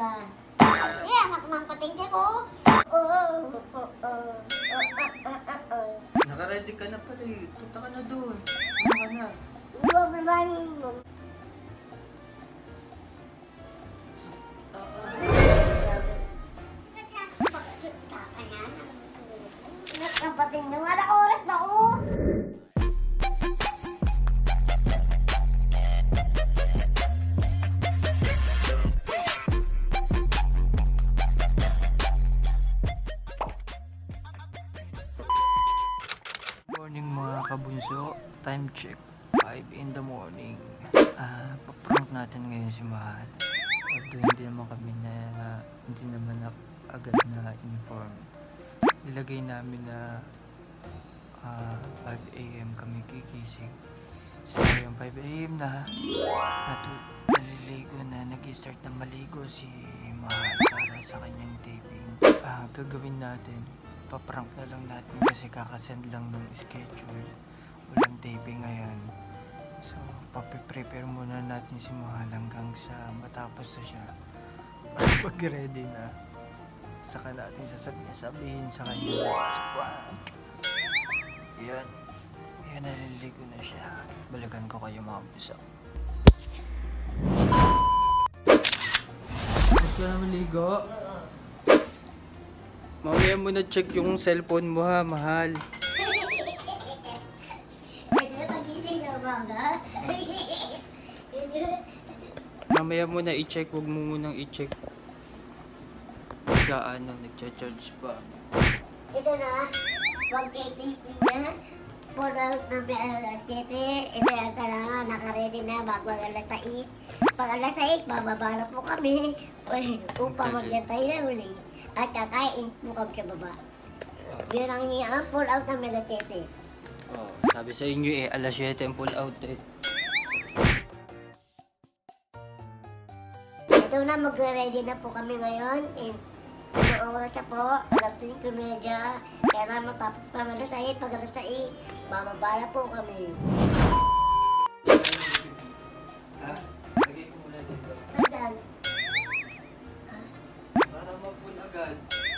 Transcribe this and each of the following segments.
ka. Eh, anak ng patingin ko. Naka-ready ka na pala eh. Punta ka na doon. Ano ka na? Kapatid nyo, wala oras na ako. Morning mga kabunso. Time check. 5 in the morning. Paprank natin ngayon si Mahal. Although hindi naman agad na inform. Nilagay namin na 5 AM kami gigising. So yung 5 AM na naliligo na, nag-start na maligo si Mahal para sa kanyang taping. Gagawin natin, paprank na lang natin kasi kakasend lang ng schedule. Walang taping ngayon. So papiprepare muna natin si Mahal hanggang sa matapos na siya. Pag ready na, saka natin sasabihin sa kanya, let's prank. Yan, naliligo na siya. Balikan ko kayo mga buso. Gusto na maligo? Mamaya mo na check yung cellphone mo ha, Mahal. Pwede pagising na umaga. Mamaya mo na i-check, huwag mo munang i-check. Nagcha-charge pa. Ito na, mag-taping na. Pull out na may alas 7. Ito yung kailangan, naka-ready na bago ang alas 6. Pag alas 6, bababa na po kami. Upang mag-yantay na uli. At kakain po kami sa baba. Yun ang hiyaan, pull out na may alas 7. Sabi sa inyo alas 7 ang pull out eh. Ito na, mag-ready na po kami ngayon. Ano oras na po? Alas 5:30. Kaya naman tapos pa alas 6. Pag alas 6, bababa na po kami. Lagay ko muna dito. Ayan. Para mag-pull agad.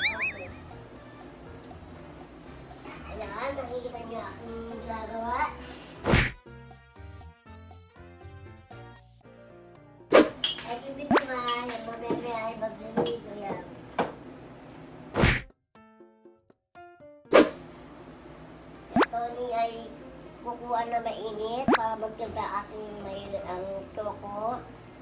Ayan, nakikita niyo aking ginagawa. Ay, hindi ko naman. Yung mabebe ay magliligo yan. Tony ay kukuha na mainit para magkanda aking ang choco.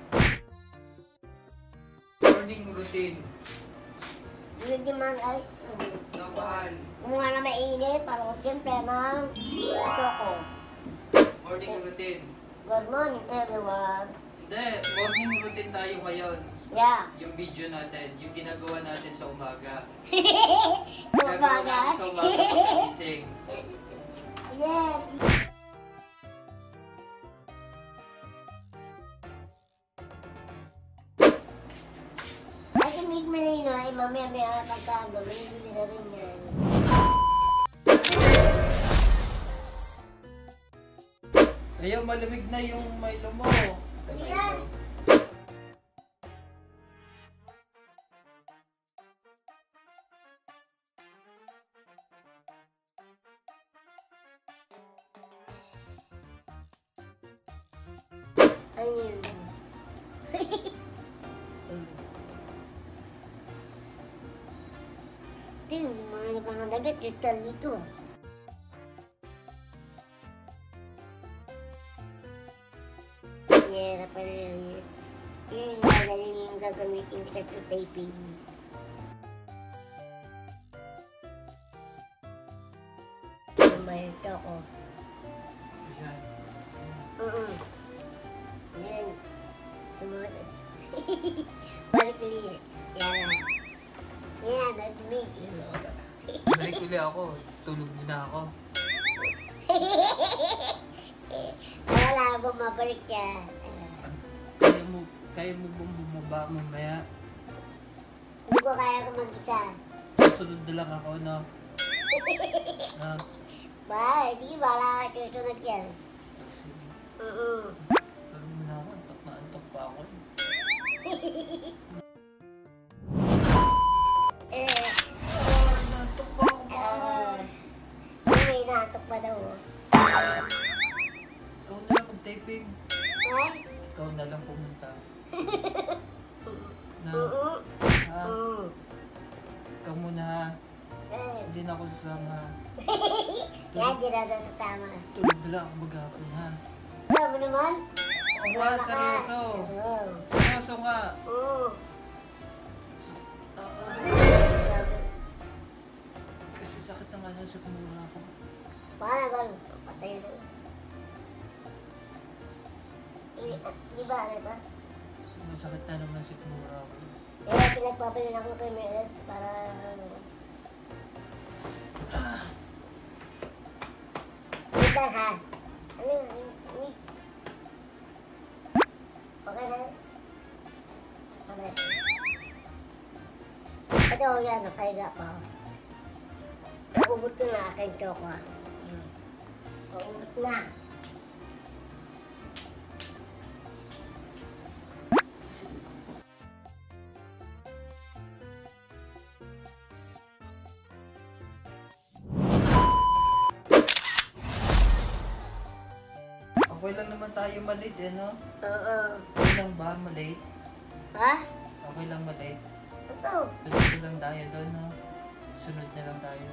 Morning routine. Yun naman ay Mahal. kumuha na mainit para magkanda ng choco. Morning routine. Good morning everyone. Hindi, morning routine tayo ngayon. Yeah. Yung video natin, yung ginagawa natin sa umaga. Ginagawa Umaga. natin sa umaga pag-gising. Yes. Ay, kamig malino ay mamaya may pagkaano, malibili na rin yan. Ayaw, malamig na yung Milo mo. Ayan. Ayun. Ito yung mga dagat, total ito. Yeah, pala yun. Yun yung magaling yung gagamitin kita sa taping. May ito ako. Yan. Sumunod. Balik ulit. Yan. Yan, natumig. Balik uli ako. Tulog na ako. Wala, bumabalik yan. Kaya mo bang bumaba mamaya? Hindi ko kaya kung mag-isa. Sunod na lang ako, no? Ba, hindi wala ka susunod yan. Tulog na ako. Antok pa ako. inaantok pa daw. Oh. Ikaw na lang pag-taping. Ay? Ikaw na lang pumunta. Na, Oo. ha? Oo. Ikaw muna ha. Ay. Hindi na ako sasama. Yan, di na sa tama. Tulog na lang ako maghapon ha. Alam mo naman? Oo nga, seryoso. Oo. Seryoso nga. Oo. Kasi sakit na nga sa kumura ko. Para ba? Patay na. Di ba ano ito? Masakit na naman sa kumura ko. Kaya pinagpapalin ako kay Merit para ano. Dito ha? Ano yun? Okay na? Okay. Ito yan, nakahiga pa ako. Naubot ko na aking choco. Naubot na. Okay lang naman tayo malate eh, no? Oo. Okay lang ba malate? Ha? Okay lang malate? Ito. Sunod lang tayo doon, no? Sunod na lang tayo.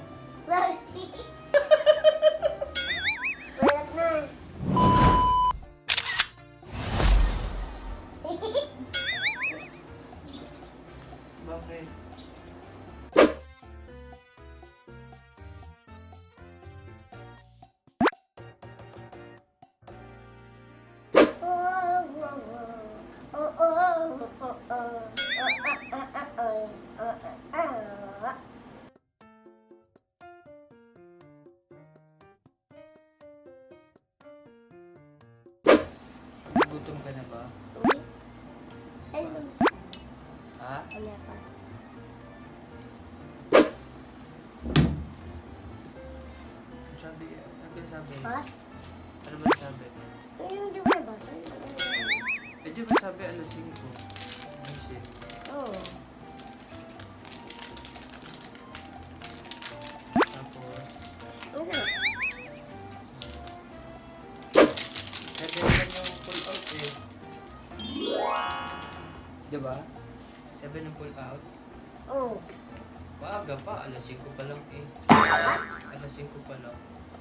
Malat na. Bakit? Gutom ka na ba? Ano? Ha? Ano pa? Sabi, ano ba sabi? Ha? Ano ba sabi? Yung di ba ba? Eh, di ba sabi alas 5? Kasi, Oo. tapos, Ano? 7 naman yung pull out eh. Di ba? 7 yung pull out. Oo. Maaga pa, alas 5 pa lang eh. Alas 5 pa lang.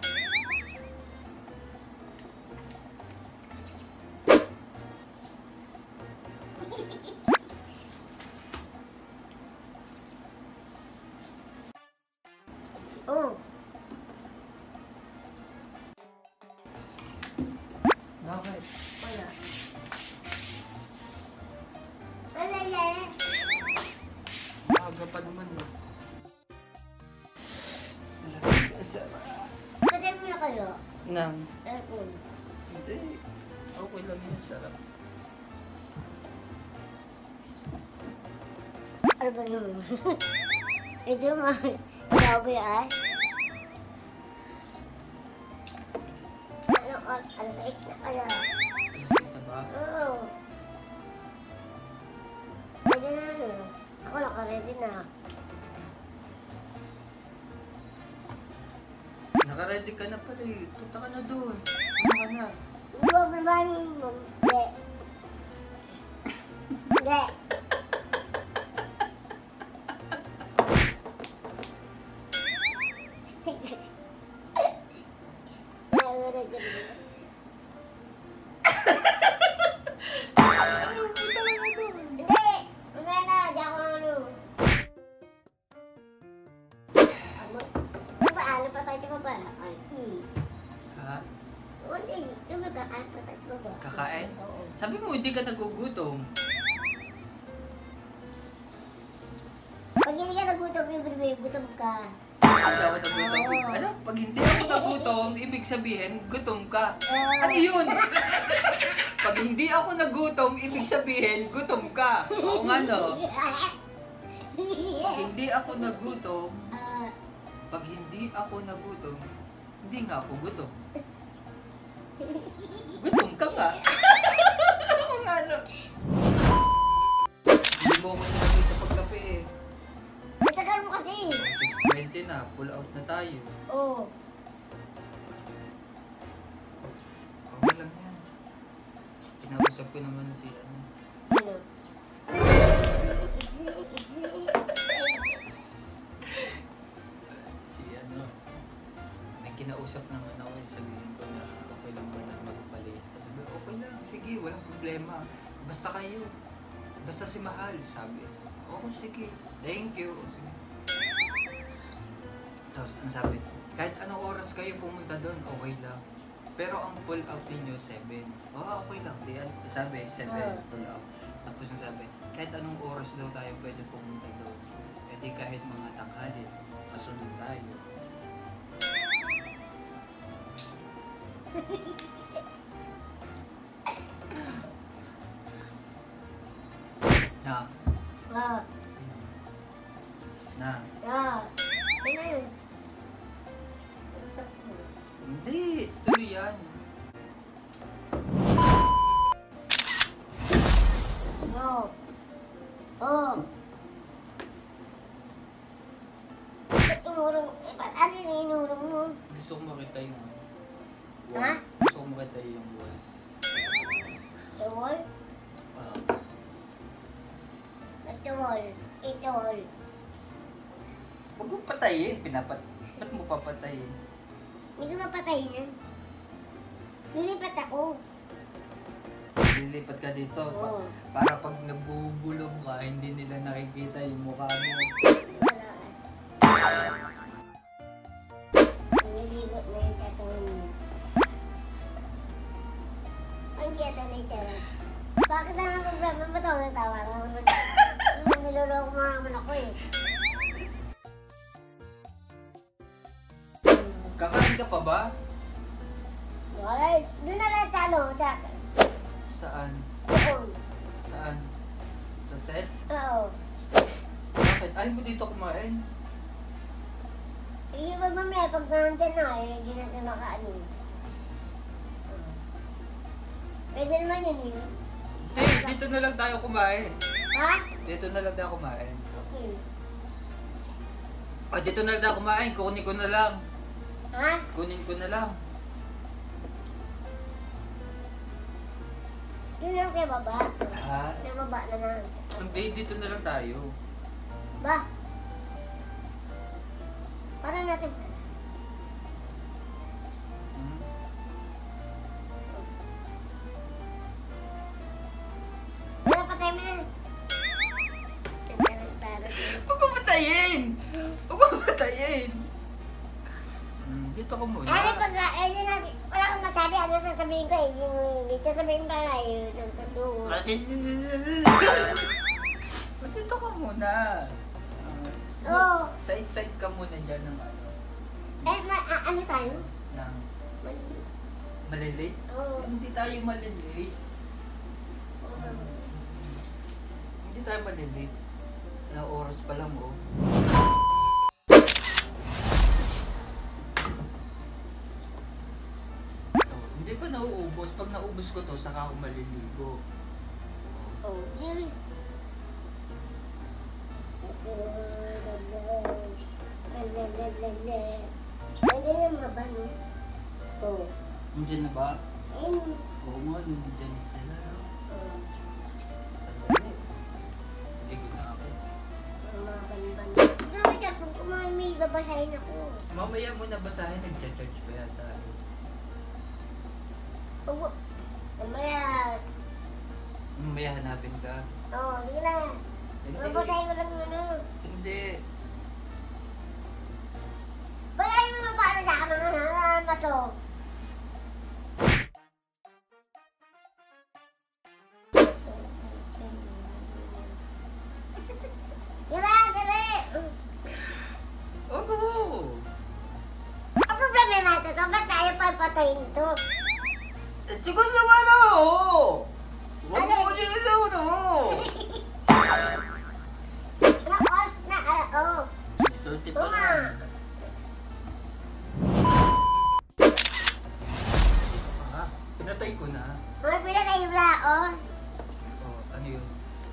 Oo. Bakit? Wala. Wala na. Maaga pa naman eh. Talagang kasama. Patay mo na kayo. Nang, Aircon. hindi. Okay lang yun, sarap. Ano ba yun? Ito mo. Ikaw ba yan? Ano sa na kaya? Alas 6 ba? Oo. Pwede na ano. Ako naka-ready na. Naka-ready ka na pala eh. Punta ka na doon. Ano ka na? Huwag naman. Hindi. Hindi. Hindi! Mamaya na, di ako ano. Ano pa tayo pa ba? Ay, Ha? hindi. Yung magkakain pa tayo pa ba? Kakain? Oo. Sabi mo, hindi ka nagugutom. Pag hindi ka nagutom, gutom ka. Hindi ako nagutom. Oo. Ano? Pag hindi ako nagutom, ibig sabihin, gutom ka. Oo. Ano yun? Pag hindi ako nagutom, ibig sabihin, gutom ka. Oo nga no. Pag hindi ako nagutom, Ah, pag hindi ako nagutom, hindi nga ako gutom. Gutom ka nga. Oo nga no. Hindi mo ako sinabi sa pagkape eh. itagal mo kasi. 6:20 na, pull out na tayo. Oo. Kausap ko naman si ano. Ano? Si ano. May kinausap naman ako. Sabihin ko na okay lang ba na magpalit. Sabi, okay lang. Sige, walang problema. Basta kayo. Basta si Mahal. Sabi. Oo, sige. Thank you. Sige. Tapos, ang sabi, kahit anong oras kayo pumunta doon, okay lang. Pero ang pull out ninyo, 7. Okay lang. Di, sabi, 7 pull out. Tapos ang sabi, kahit anong oras daw tayo pwede pumunta doon. E di kahit mga tanghali, masunod tayo. Na. Ah. Na. Ah. Ano yun? Hindi. Tuloy yan. No. Oh. Bakit umurong? Ano yung inurong mo? Gusto ko makita yung Ha? Gusto ko makita yung wall. The wall? The wall. Ito wall. Huwag mo patayin. Ba't mo papatayin? Hindi ko mapatayin yan. Lilipat ako. Lilipat ka dito. Oo. Para pag nagbubulong ka, hindi nila nakikita yung mukha mo. Niligot na yung tattoo mo. Ang kiyata na yung tattoo. Bakit na ang problema mo ito? Natawa ka naman. Niloloko mo naman ako eh. Kakain ka pa ba? Wala. Doon na lang sa ano. Saan? Doon. Saan? Sa set? Oo. Bakit? Ayaw mo dito kumain? Hindi ba mamaya pag nandun na eh, hindi natin makaano. Pwede naman yun eh. Hindi, dito na lang tayo kumain. Ha? Dito na lang tayo kumain. Okay. Dito na lang tayo kumain. Kunin ko na lang. Ha? Kunin ko na lang. Doon lang kayo baba. Ha? Nababa na lang. Hindi, dito na lang tayo. Ba? Para natin. Hmm? Wala patay mo na. Huwag mo patayin! Huwag mo patayin! Dito ka muna. Ano pag wala kang masabi, ano sasabihin ko eh. Hindi sasabihin pa na yun. Dito ka muna. Oo. Side-side ka muna dyan ng ano. Ano tayo? Ng malilate? Oo. Hindi tayo malilate. Hindi tayo malilate. Ilang oras pa lang oh. Hindi pa nauubos. Pag naubos ko to, saka ako maliligo. Oh, yun. Pwede yung baba, no? Oo. Nandiyan na ba? Ayun. Oo nga, nandiyan na sila. no? Oo. Tandali. Ligo na ako. Ang mga banban. Ano ba siya? Kung may babasahin ako. Mamaya mo na basahin, nag-charge pa yata. Oo. Mamaya. Mamaya hanapin ka. Oo, sige na. Hindi. Babasahin ko lang ano. Hindi. Basahin mo na paano sa akin mga narama to. Diba? Dali! Oo. Ang problema ito, ba't tayo papatayin ito? Chico sa ano? Huwag mo ko chico sa ano? Anong oras na? Oo. 6:30 pa Oo nga. lang. Pinatay ko na. Mga pinakayo na, oh. Oh, ano yun?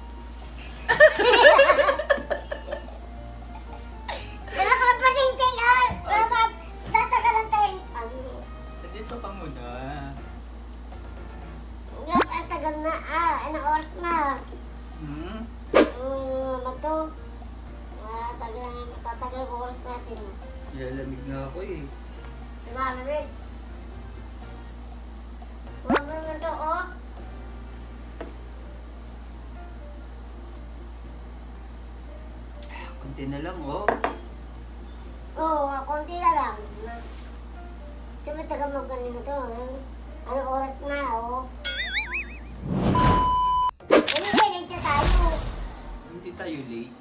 Ano ka na pating-ting, oh? Tatagalan tayo. Dito ka muna. Ang tagal na. anong oras na? Hmm? Mato. Tatagal ko oras natin. Lalamig nga ako eh. Malamig. Malamig na to, oh. Kunti na lang oh. Oo, konti na lang. Siyempre, tagal mo kanina to. Anong oras na, oh? Ano ba, late na tayo? Hindi tayo late.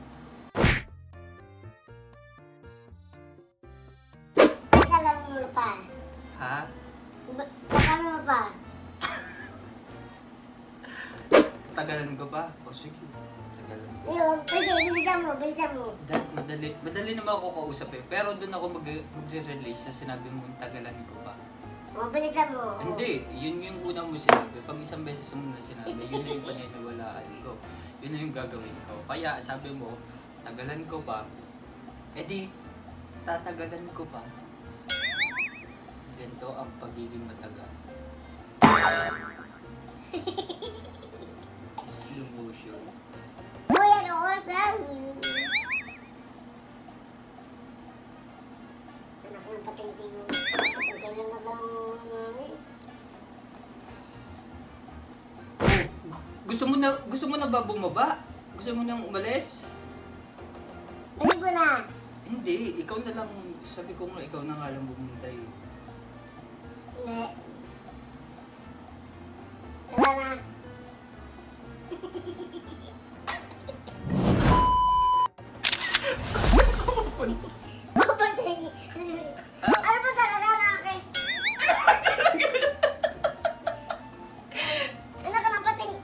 Tagalan mo pa. Ha? Tagalan mo pa. Tagalan ko ba? O sige. Tagalan ko. Pwede, bilisan mo. Madali naman ako kausap eh. Pero doon ako magre-release sa sinabi mo tagalan ko ba? O, bilisan mo. Hindi, yun yung una mo sinabi. Pag isang beses mo na sinabi, yun na yung paniniwalaan ko. Yun na yung gagawin ko. Kaya sabi mo, tagalan ko ba? Eh di, tatagalan ko ba? Ganito ang pagiging matagal. Slow motion. Uy, anong oras na? Anak ng patingting mo. Tagalan na lang. Gusto mo na ba bumaba? Gusto mo nang umalis? Baligo na. Hindi, ikaw na lang. Sabi ko nga, ikaw na nga lang bumunta eh. Hindi. Tara na. Ano ba talaga na akin? Anak ka ng pating.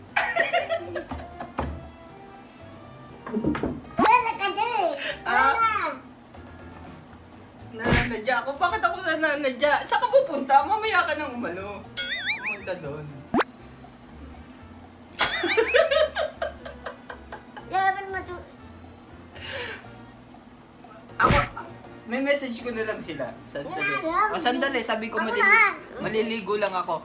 Anak ka dyan. Tara na. Nananadya ako? Bakit ako nananadya? Saan ka pupunta? Mamaya ka nang umano. Pumunta doon. Gawin mo to. Ako, may message ko na lang sila. Sandali. O, sandali. Sabi ko maliligo lang ako.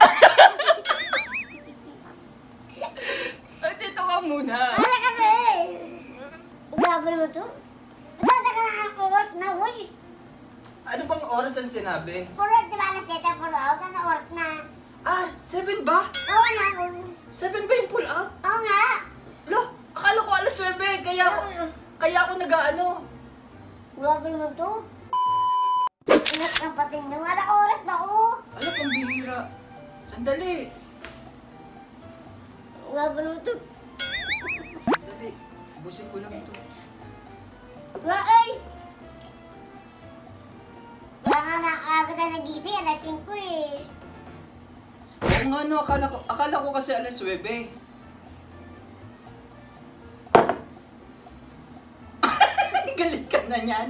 Ay, dito ka muna. Anak ka dyan. Gawin mo to. Tatagal na ang oras na, uy. Ano bang oras ang sinabi? Puro, di ba alas 7 pull out? Ano oras na? Ah, 7 ba? Oo na. 7 ba yung pull out? Oo nga. Lo, akala ko alas 9. Kaya ako nag-ano. Grabe mo to. Anak ng pating na. Wala oras na, oh. Ano pang bihira? Sandali. Grabe mo to. Sandali. Busin ko lang ito. Wala ay. Wala nga na agad na nagising. Alas 5 eh. Oo nga no, akala ko kasi alas 9. Galit ka na niyan.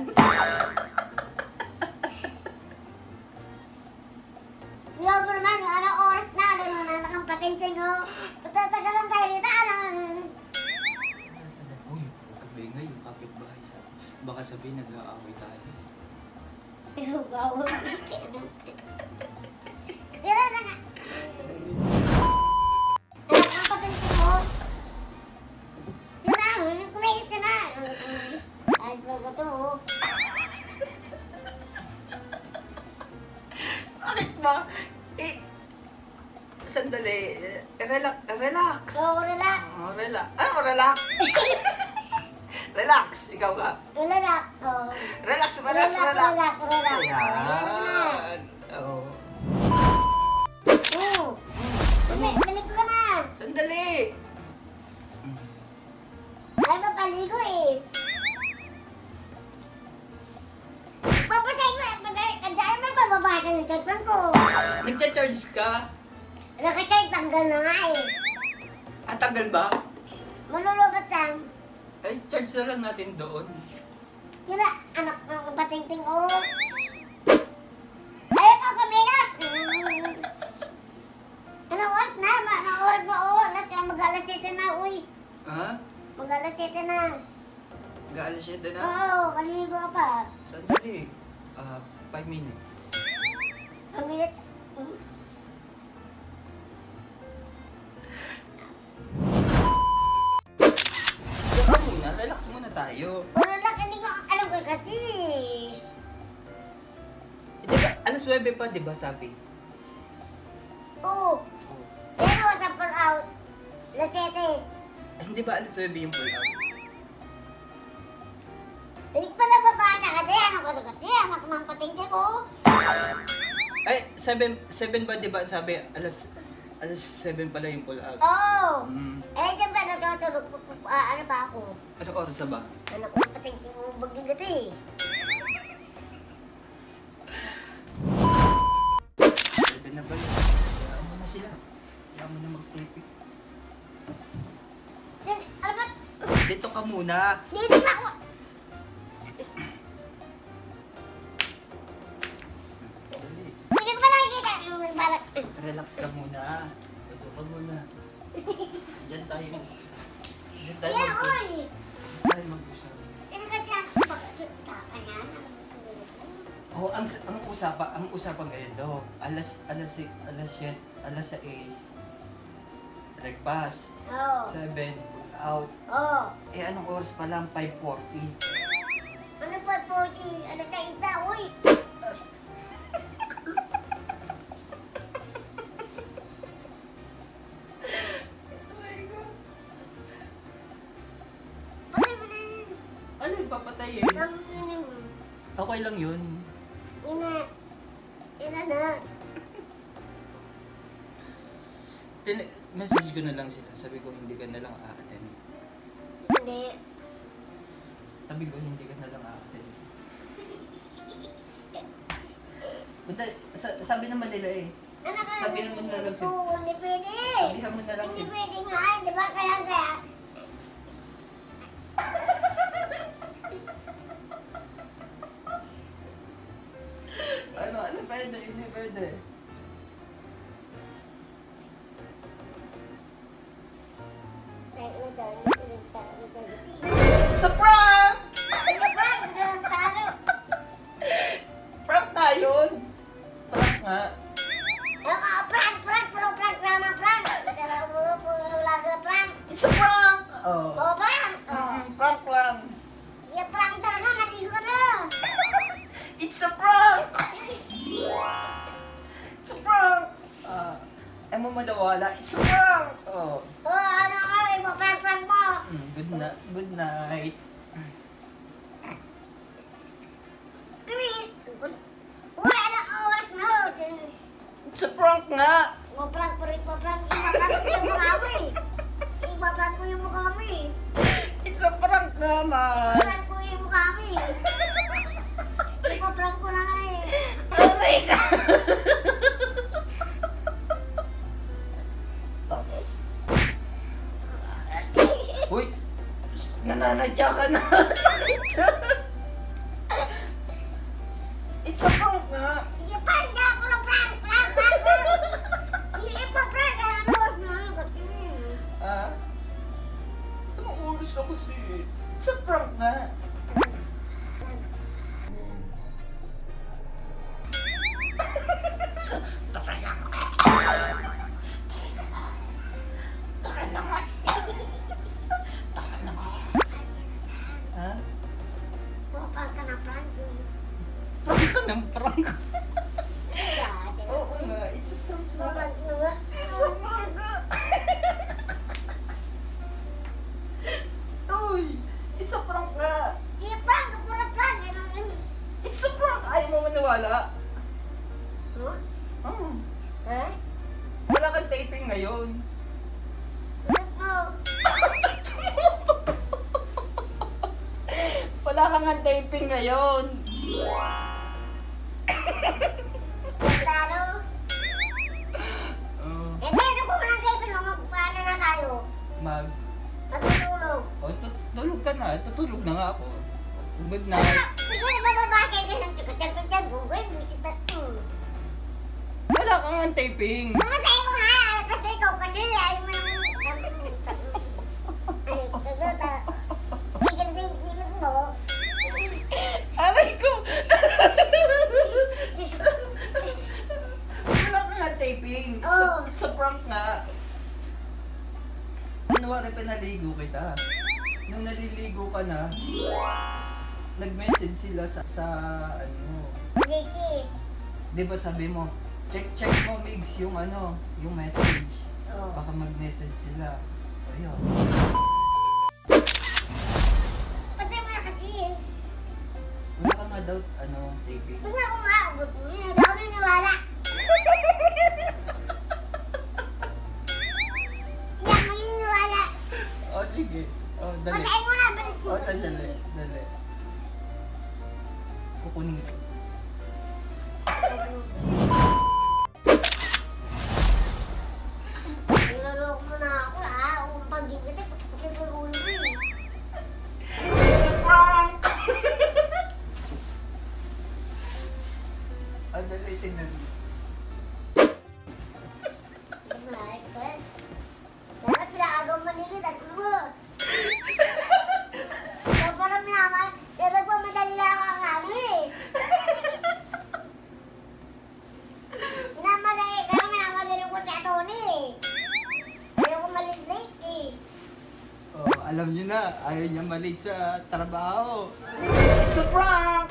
Grabe naman. Ano oras na? Ano na anak ang pating oh. Patatagal tayo dito. Ano? Uy, kabingay yung kapitbahay. Baka sabihin nag-aaway tayo. Ikaw gawa. Tira na nga. Anak ang pating oh. Yun na. Kumainit ka na. Ay, baga to oh. Bakit ba? Sandali. Relax. Oo, relax. Relax. Relax. Ikaw ka. Relax. Oo. Relax. Relax. Ayan. Oo. Oo. Balik ko na. Sandali. Ay, mapaligo eh. Papatay ko. Kandaan mo bababa ka ng cellphone ko. Nagcha-charge ka? Nakacharge, tanggal na nga eh. Ang tagal ba? Malulubat lang. Ay, charge na lang natin doon. Yun na, anak ng patingting oh. Ayaw ka kuminat. Anong oras na? Anong oras na oh. Mag-alas 7 na, uy. Ha? Mag-alas 7 na. Gaalas 7 na? Oo, maliligo ka pa. Sandali. 5 minutes. Ang minute. Alas 9 pa, di ba sabi? Oo. Pero sa pull out, alas 7. Hindi ba alas 9 yung pull out? Hindi pa nababata ka din. Ano ka na kasi? Anak ng patingin ko. Ay, 7 ba di ba sabi alas 7 pala yung pull out? Oo. Mm. Eh, siyempre natutulog. Ano ba ako? Anong oras na ba? Anak ng patingin mo bagigati. 7 na ba yun? Kaya mo na sila. Kaya mo na mag-taping. Ano ba? Dito ka muna. Dito pa ako. Dali. Hindi ko pa nakikita. Yung balak. Relax ka muna. Dito ka muna. Diyan tayo mag-usap. Diyan tayo Yeah, mag-usap. oy. Diyan tayo mag-usap. Hindi ka dyan. Taka na. Oh, ang usapan ngayon daw. Alas 6, breakfast. Oo. 7, pull out. Oo. Eh, anong oras pa lang? 5:40. Ano pa po, G? Ano ka ita, uy? Patay mo na yun. Ano yung papatayin? Ang ina mo. Okay lang yun. Ina. Ina na. Message ko na lang sila. Sabi ko, hindi ka na lang a-attend. Hindi. Sabi ko, hindi ka na lang a-attend. Punta, sabi naman nila eh. Ano ka? Sabihan mo na lang si... Oo, hindi pwede. Sabihan mo na lang Hindi si... pwede nga, di ba? Kaya. Ano pwede? Hindi pwede. It's a prank! Prank nga yun! Prank nga. It's a prank! Oh. Prank lang. It's a prank! It's a prank! Ay mo madawala. It's a prank! Oh. Good night. It's a prank nga! It's a prank naman! Aray ka! Uy! Nananadya ka na! It's a prank nga! Ah? Anong oras na kasi? It's a prank nga! Tara lang! Tara na nga! Tara na nga! Ha? Prank ka ng prank! Oo nga, it's a prank nga! It's a prank nga! Uy! It's a prank nga! It's a prank! Ayaw mo maniwala? Wala kang taping ngayon. Wala kang nga taping ngayon. Mag... Oh, tulog ka na. Tutulog na nga ako. Good night. Wala kang nga taping. Aray ko! Wala kang nga taping. It's a prank nga. Kunwari pinaligo kita. Nung naliligo ka na, nag-message sila sa ano, Di ba sabi mo, check mo, Migs, yung ano, yung message. Oo. Baka mag-message sila. Ayun. Patay mo na kasi. Wala ka nga daw, ano, taping. Doon ako nga. Hindi ako niniwala. Hindi ako niniwala. Oh, sige. Oh, dali. Patayin mo na. Balik mo. Oh, dali. Kukunin ko. Niloloko mo na ako ha. Kung pag-ibig ko, pati ko ulo ko eh. It's a prank! Ah, dali, tingnan mo. Kaya pinakagaw maligid at mo. Kaya parang minaman, kaya nagpamadali lang ako ang ano eh. Minamadali ko kay Tony eh. Kaya ko malig-late eh. Oh, alam niyo na, ayaw niya malig sa trabaho. It's a prank!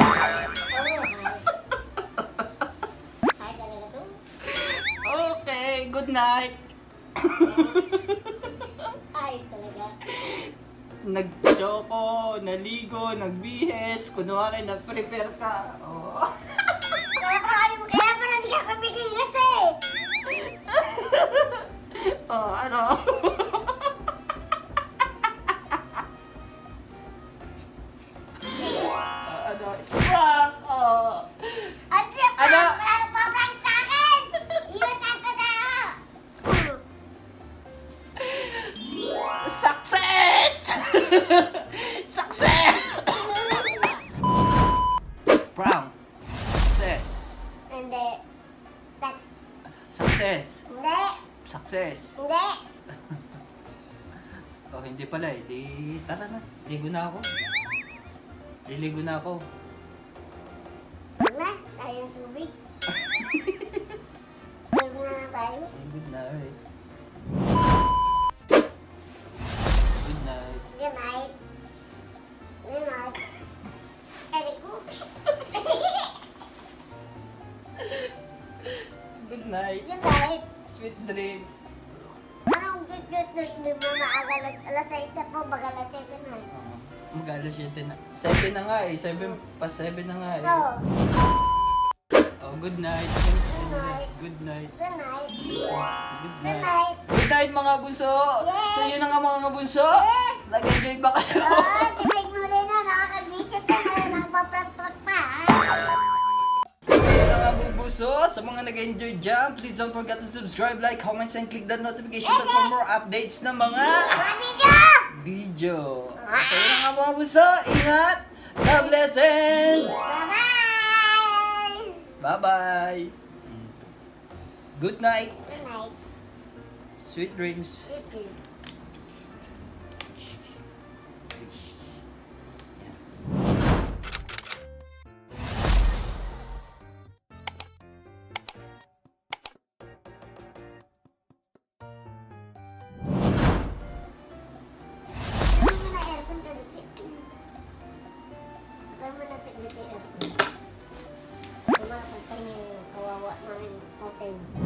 Ay, talaga to? Okay, good night. Ay, talaga. Nag-choco, naligo, nagbihes, kunwari nag-prepare ka. Oh. Kaya pala hindi ka kumikilos eh. Oh, ano? Ano? It's a prank! Oh. Ano? Paprank sa akin! Iwatan ko na ako! Success! Success! Prank. Success. Hindi. Success. Hindi. Success. Hindi. Oh, hindi pala eh. Di, tara na. Ligo na ako. Liligo na ako. Huwag na. Tayo ng tubig. Huwag na tayo. Good night. Good night. Good night. Good night. Eriko. Good night. Good night. Sweet dream. Anong good mo maagal alas 7 po, baga alas 7 na. Mag-alas 7 na. 7 na nga eh. 7 pa 7 na nga eh. Oo. Oh, good night. night. Good night. Good night. Good Good night. night. Good night mga bunso. Yes. So yun na nga mga bunso. Nag-enjoy ba kayo? Tignan mo rin na, nakaka-visit ka na, nakapaprak-prak pa. Yun na nga mga bunso. Sa mga nag-enjoy dyan, please don't forget to subscribe, like, comments, and click that notification bell for more updates na mga video. So yun na nga mga bunso. Ingat. God bless and Bye-bye! bye-bye. Good night. Good night. Sweet dreams. Good night. Kawawa namin hotel.